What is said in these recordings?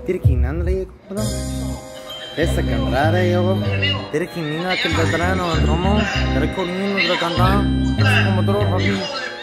Tirkinandre kuda. Essa candrada yo. Tirkinina que veterano andromo. Recornino de cantar. Como otro hobby.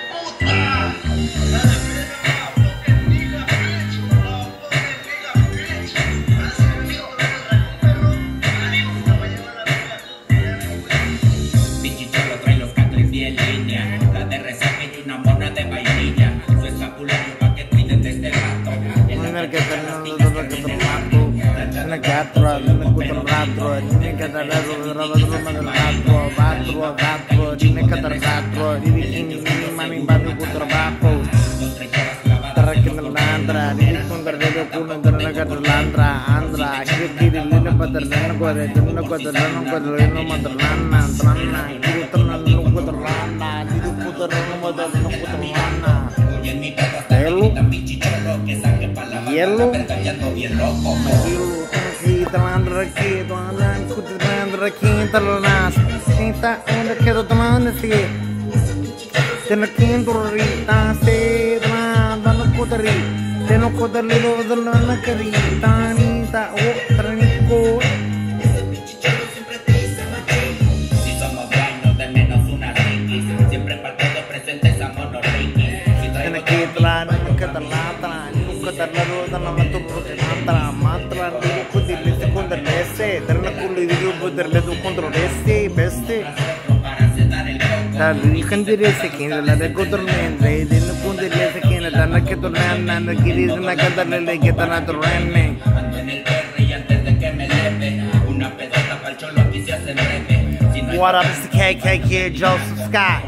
What up, it's the KK Kid, Joseph Scott.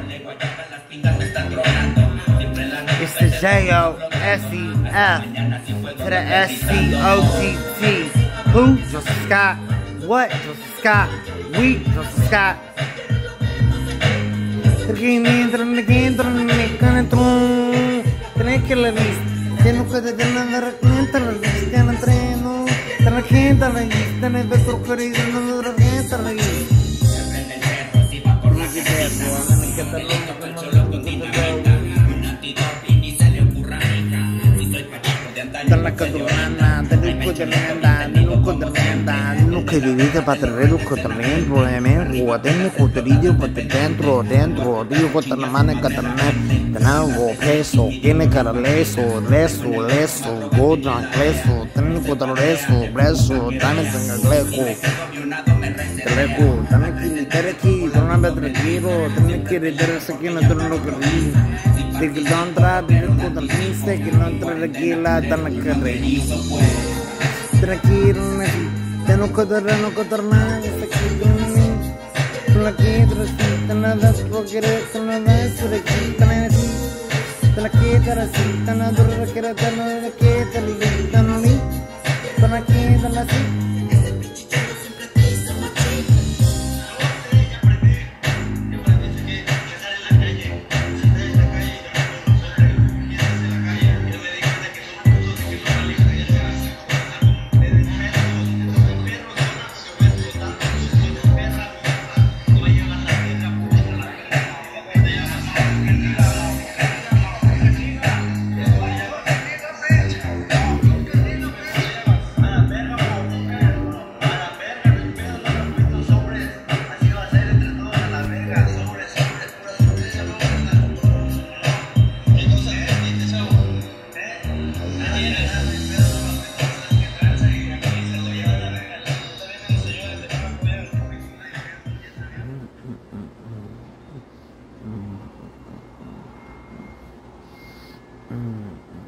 It's the J-O-S-E-F to the S-C-O-T-T. Who? Joseph Scott. What? Joseph Scott. We? Joseph Scott. Tenés que la vista. Tengo que tener la recuenta, la vista en el treno. Tenés que tener la vista, tenés que tener la recuenta, la vista. Que vivite patrero que también probablemente o tengo contenido para dentro digo que te la mano que tener algo peso tiene cara leso godran leso tengo que tener leso breso también tengo leco también que litar aquí no me tranquilo también que litar aquí no tengo que reír de que no entra digo que también que no entra aquí la tan que reír tranquilo tengo que tornar la que nada porque nada es de que la que nada que la Mm-hmm.